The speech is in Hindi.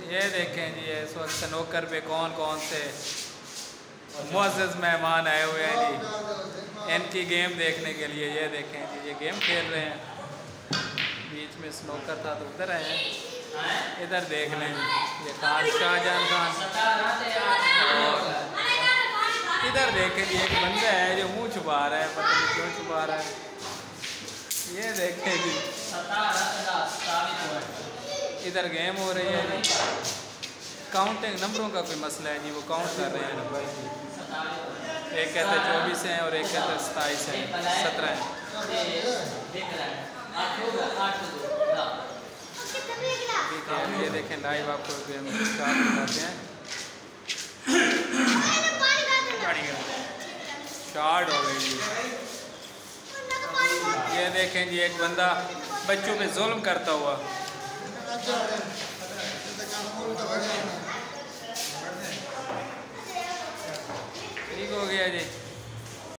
ये देखें जी, इस वक्त स्नूकर पे कौन कौन से मुअज़्ज़ज़ मेहमान आए हुए हैं जी इनकी गेम देखने के लिए। ये देखें जी, ये गेम खेल रहे हैं। बीच में स्नूकर था तो उधर आए हैं, इधर देख लें ये खान शाहजहान खान। और इधर देखें जी, एक बंदा है जो मुंह छुपा रहा है, पता नहीं क्यों छुपा रहा है। ये देखें जी, इधर गेम हो रही है जी। काउंटिंग नंबरों का कोई मसला है जी, वो काउंट कर रहे हैं नंबर। एक कहते हैं 24 हैं और एक कहते हैं 27 हैं, 17 हैं। ठीक है, ये देखें लाइव आपको गेम स्टार्ट करते हैं। स्टार्ट हो गई जी। ये देखें जी, एक बंदा बच्चों पे जुल्म करता हुआ। ठीक हो गया जी।